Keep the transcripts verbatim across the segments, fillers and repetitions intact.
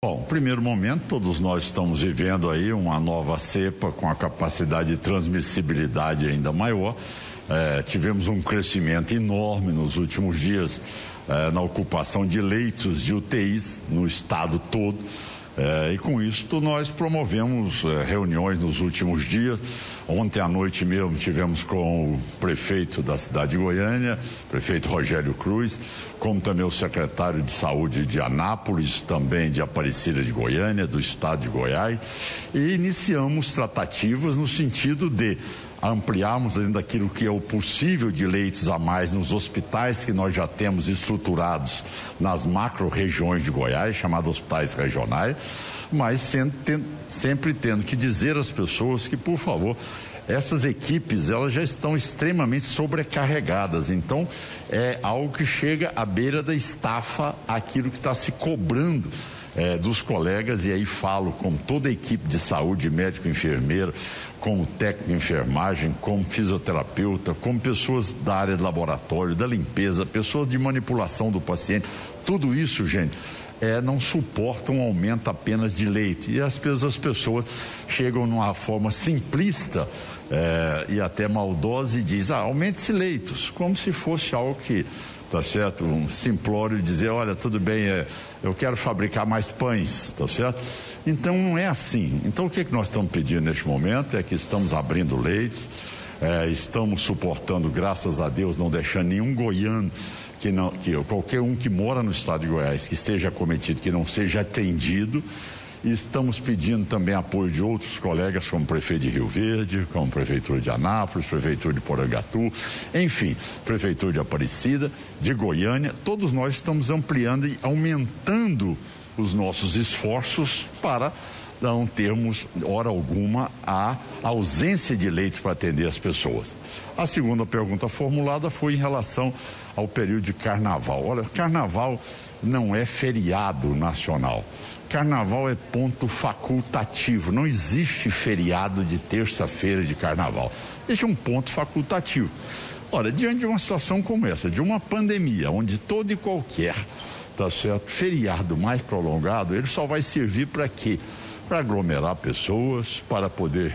Bom, primeiro momento, todos nós estamos vivendo aí uma nova cepa com a capacidade de transmissibilidade ainda maior. É, tivemos um crescimento enorme nos últimos dias é, na ocupação de leitos de U T Is no estado todo. É, e com isso nós promovemos é, reuniões nos últimos dias. Ontem à noite mesmo tivemos com o prefeito da cidade de Goiânia, prefeito Rogério Cruz, como também o secretário de saúde de Anápolis, também de Aparecida de Goiânia, do estado de Goiás, e iniciamos tratativas no sentido de ampliarmos ainda aquilo que é o possível de leitos a mais nos hospitais que nós já temos estruturados nas macro-regiões de Goiás, chamados hospitais regionais, mas sempre, tem, sempre tendo que dizer às pessoas que, por favor, essas equipes, elas já estão extremamente sobrecarregadas, então é algo que chega à beira da estafa aquilo que está se cobrando É, dos colegas, e aí falo como toda a equipe de saúde, médico, enfermeiro, como técnico de enfermagem, como fisioterapeuta, como pessoas da área de laboratório, da limpeza, pessoas de manipulação do paciente, tudo isso, gente, é, não suporta um aumento apenas de leite, e as pessoas, as pessoas chegam numa forma simplista é, e até maldosa e diz, ah, aumente-se leitos, como se fosse algo que tá certo? Um simplório dizer, olha, tudo bem, é, eu quero fabricar mais pães, tá certo? Então não é assim. Então o que, que nós estamos pedindo neste momento é que estamos abrindo leitos, é, estamos suportando, graças a Deus, não deixando nenhum goiano, que não, que qualquer um que mora no estado de Goiás, que esteja acometido, que não seja atendido. E estamos pedindo também apoio de outros colegas, como o prefeito de Rio Verde, como prefeitura de Anápolis, prefeitura de Porangatu, enfim, prefeitura de Aparecida, de Goiânia. Todos nós estamos ampliando e aumentando os nossos esforços para não termos, hora alguma, a ausência de leitos para atender as pessoas. A segunda pergunta formulada foi em relação ao período de carnaval. Olha, carnaval não é feriado nacional. Carnaval é ponto facultativo, não existe feriado de terça-feira de carnaval. Este é um ponto facultativo. Ora, diante de uma situação como essa, de uma pandemia, onde todo e qualquer, tá certo, feriado mais prolongado, ele só vai servir para quê? Para aglomerar pessoas, para poder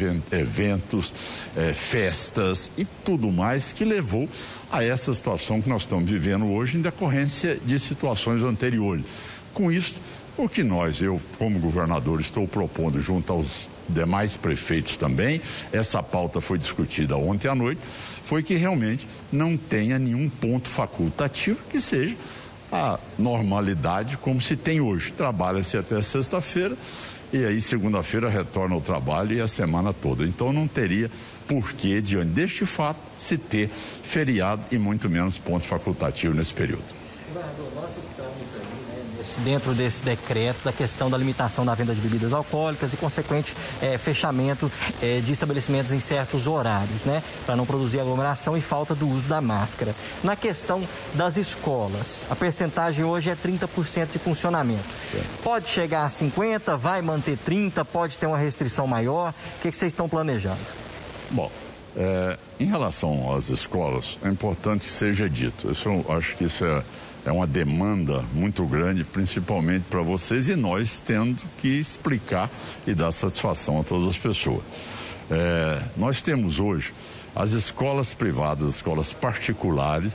eventos, eh, festas e tudo mais que levou a essa situação que nós estamos vivendo hoje em decorrência de situações anteriores. Com isso, o que nós, eu como governador, estou propondo junto aos demais prefeitos também, essa pauta foi discutida ontem à noite, foi que realmente não tenha nenhum ponto facultativo que seja a normalidade como se tem hoje. Trabalha-se até sexta-feira e aí segunda-feira retorna ao trabalho e a semana toda. Então não teria porquê, diante deste fato, se ter feriado e muito menos ponto facultativo nesse período. Governador, nós estamos aí, né, nesse, dentro desse decreto da questão da limitação da venda de bebidas alcoólicas e consequente eh, fechamento eh, de estabelecimentos em certos horários, né, para não produzir aglomeração e falta do uso da máscara. Na questão das escolas, a percentagem hoje é trinta por cento de funcionamento. Sim. Pode chegar a cinquenta por cento, vai manter trinta por cento, pode ter uma restrição maior? O que, que vocês estão planejando? Bom, é, em relação às escolas, é importante que seja dito. Isso, eu acho que isso é É uma demanda muito grande, principalmente para vocês, e nós tendo que explicar e dar satisfação a todas as pessoas. É, nós temos hoje as escolas privadas, as escolas particulares,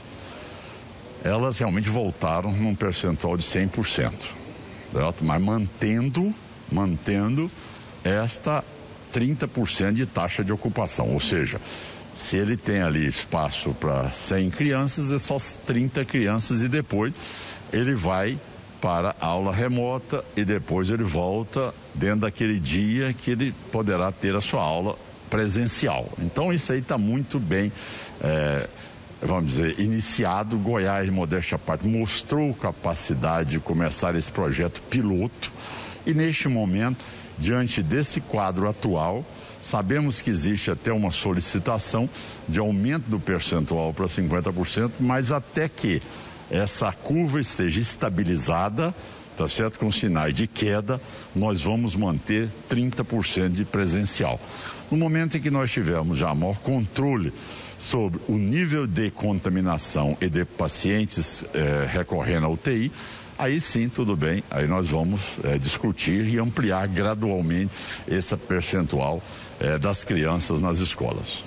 elas realmente voltaram num percentual de cem por cento, certo? Mas mantendo, mantendo esta trinta por cento de taxa de ocupação, ou seja, se ele tem ali espaço para cem crianças, é só trinta crianças e depois ele vai para a aula remota e depois ele volta dentro daquele dia que ele poderá ter a sua aula presencial. Então isso aí está muito bem, é, vamos dizer, iniciado. Goiás, modéstia à parte, mostrou capacidade de começar esse projeto piloto e neste momento, diante desse quadro atual, sabemos que existe até uma solicitação de aumento do percentual para cinquenta por cento, mas até que essa curva esteja estabilizada, tá certo, com sinais de queda, nós vamos manter trinta por cento de presencial. No momento em que nós tivermos já maior controle sobre o nível de contaminação e de pacientes eh, recorrendo à U T I, aí sim, tudo bem, aí nós vamos é, discutir e ampliar gradualmente esse percentual é, das crianças nas escolas.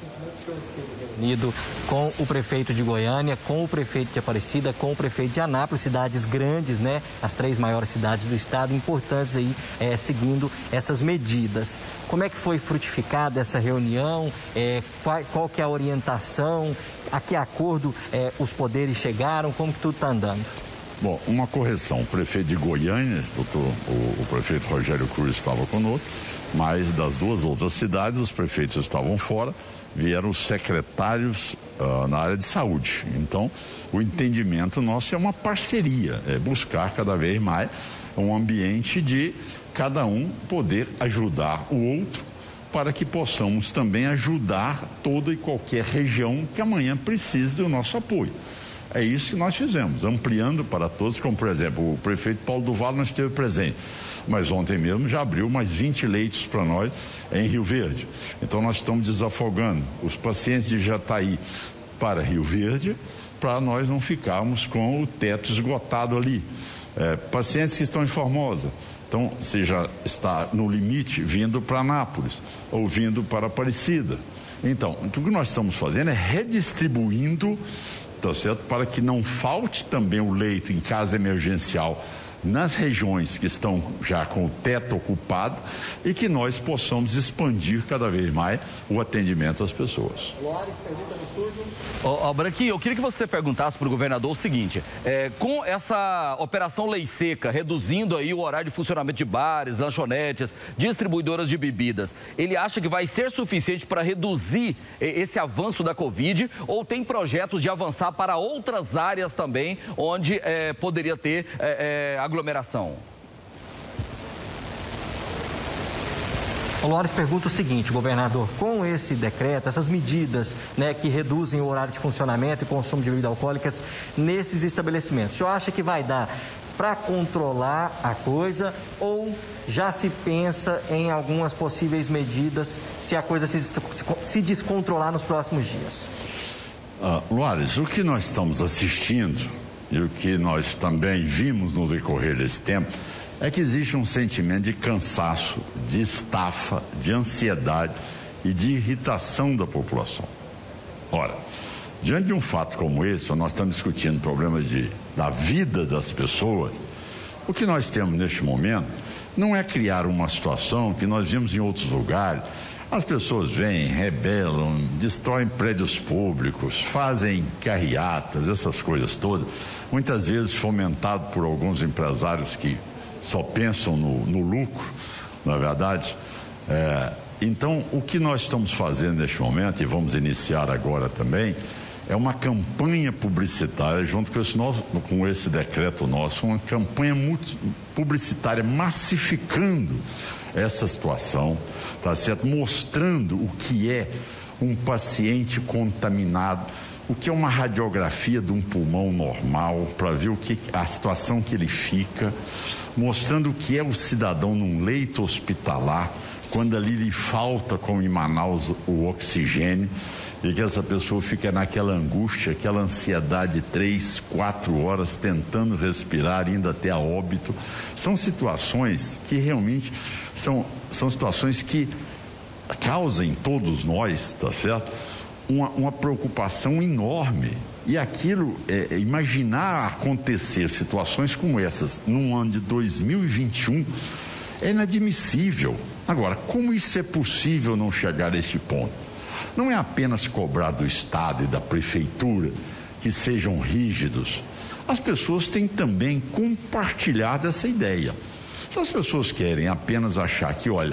Unido com o prefeito de Goiânia, com o prefeito de Aparecida, com o prefeito de Anápolis, cidades grandes, né? As três maiores cidades do estado, importantes aí, é, seguindo essas medidas. Como é que foi frutificada essa reunião? É, qual, qual que é a orientação? A que acordo é, os poderes chegaram? Como que tudo está andando? Bom, uma correção. O prefeito de Goiânia, doutor, o, o prefeito Rogério Cruz estava conosco, mas das duas outras cidades os prefeitos estavam fora. Vieram os secretários uh, na área de saúde. Então, o entendimento nosso é uma parceria, é buscar cada vez mais um ambiente de cada um poder ajudar o outro para que possamos também ajudar toda e qualquer região que amanhã precise do nosso apoio. É isso que nós fizemos, ampliando para todos, como por exemplo, o prefeito Paulo do Vale não esteve presente, mas ontem mesmo já abriu mais vinte leitos para nós em Rio Verde. Então nós estamos desafogando os pacientes de Jataí para Rio Verde, para nós não ficarmos com o teto esgotado ali. É, pacientes que estão em Formosa, então se já está no limite vindo para Anápolis ou vindo para Aparecida. Então, o que nós estamos fazendo é redistribuindo, tá certo? Para que não falte também o leito em caso emergencial nas regiões que estão já com o teto ocupado e que nós possamos expandir cada vez mais o atendimento às pessoas. Loares, pergunta no estúdio. Ó, oh, Branquinho, eu queria que você perguntasse para o governador o seguinte, é, com essa operação Lei Seca, reduzindo aí o horário de funcionamento de bares, lanchonetes, distribuidoras de bebidas, ele acha que vai ser suficiente para reduzir esse avanço da Covid ou tem projetos de avançar para outras áreas também, onde é, poderia ter é, é, aglomeração? O Loares pergunta o seguinte, governador, com esse decreto, essas medidas, né, que reduzem o horário de funcionamento e consumo de bebidas alcoólicas nesses estabelecimentos, o senhor acha que vai dar para controlar a coisa ou já se pensa em algumas possíveis medidas se a coisa se, se descontrolar nos próximos dias? Ah, Loares, o que nós estamos assistindo e o que nós também vimos no decorrer desse tempo é que existe um sentimento de cansaço, de estafa, de ansiedade e de irritação da população. Ora, diante de um fato como esse, nós estamos discutindo o problema de, da vida das pessoas, o que nós temos neste momento não é criar uma situação que nós vimos em outros lugares. As pessoas vêm, rebelam, destroem prédios públicos, fazem carreatas, essas coisas todas, muitas vezes fomentado por alguns empresários que só pensam no, no lucro, não é verdade? É, então, o que nós estamos fazendo neste momento, e vamos iniciar agora também, é uma campanha publicitária, junto com esse, nosso, com esse decreto nosso, uma campanha multi, publicitária massificando essa situação, tá certo? Mostrando o que é um paciente contaminado, o que é uma radiografia de um pulmão normal, para ver o que, a situação que ele fica, mostrando o que é o cidadão num leito hospitalar, quando ali lhe falta, como em Manaus, o oxigênio, e que essa pessoa fica naquela angústia, aquela ansiedade, três, quatro horas tentando respirar, indo até a óbito. São situações que realmente são, são situações que causam em todos nós, tá certo? Uma, uma preocupação enorme. E aquilo, é, imaginar acontecer situações como essas num ano de dois mil e vinte e um é inadmissível. Agora, como isso é possível não chegar a este ponto? Não é apenas cobrar do Estado e da Prefeitura que sejam rígidos. As pessoas têm também compartilhado essa ideia. Se as pessoas querem apenas achar que, olha,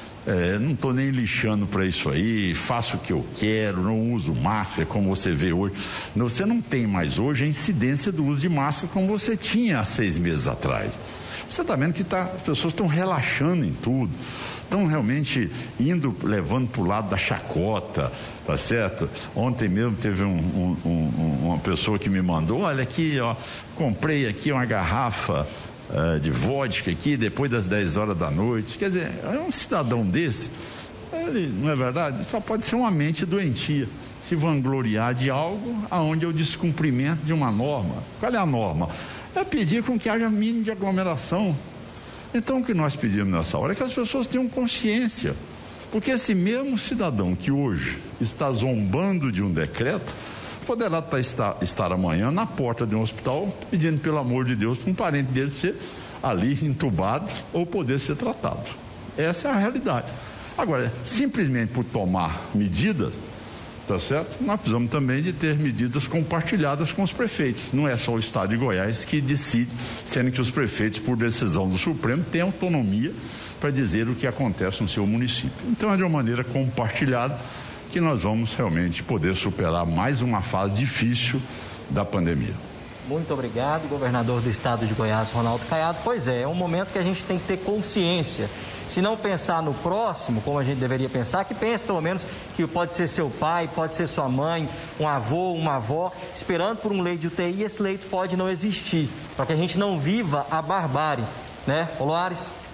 é, não estou nem lixando para isso aí, faço o que eu quero, não uso máscara, como você vê hoje. Você não tem mais hoje a incidência do uso de máscara como você tinha há seis meses atrás. Você está vendo que tá, as pessoas estão relaxando em tudo, estão realmente indo, levando para o lado da chacota, tá certo? Ontem mesmo teve um, um, um, uma pessoa que me mandou, olha aqui, ó, comprei aqui uma garrafa uh, de vodka aqui depois das dez horas da noite. Quer dizer, é um cidadão desse, ele, não é verdade? Só pode ser uma mente doentia, se vangloriar de algo aonde é o descumprimento de uma norma. Qual é a norma? é pedir com que haja mínimo de aglomeração. Então, o que nós pedimos nessa hora é que as pessoas tenham consciência. Porque esse mesmo cidadão que hoje está zombando de um decreto, poderá estar, estar amanhã na porta de um hospital pedindo, pelo amor de Deus, para um parente dele ser ali entubado ou poder ser tratado. Essa é a realidade. Agora, simplesmente por tomar medidas, tá certo? Nós precisamos também de ter medidas compartilhadas com os prefeitos. Não é só o Estado de Goiás que decide, sendo que os prefeitos, por decisão do Supremo, têm autonomia para dizer o que acontece no seu município. Então, é de uma maneira compartilhada que nós vamos realmente poder superar mais uma fase difícil da pandemia. Muito obrigado, governador do estado de Goiás, Ronaldo Caiado. Pois é, é um momento que a gente tem que ter consciência. Se não pensar no próximo, como a gente deveria pensar, que pense pelo menos que pode ser seu pai, pode ser sua mãe, um avô, uma avó, esperando por um leito de U T I, e esse leito pode não existir, para que a gente não viva a barbárie, né? Ô, Loares?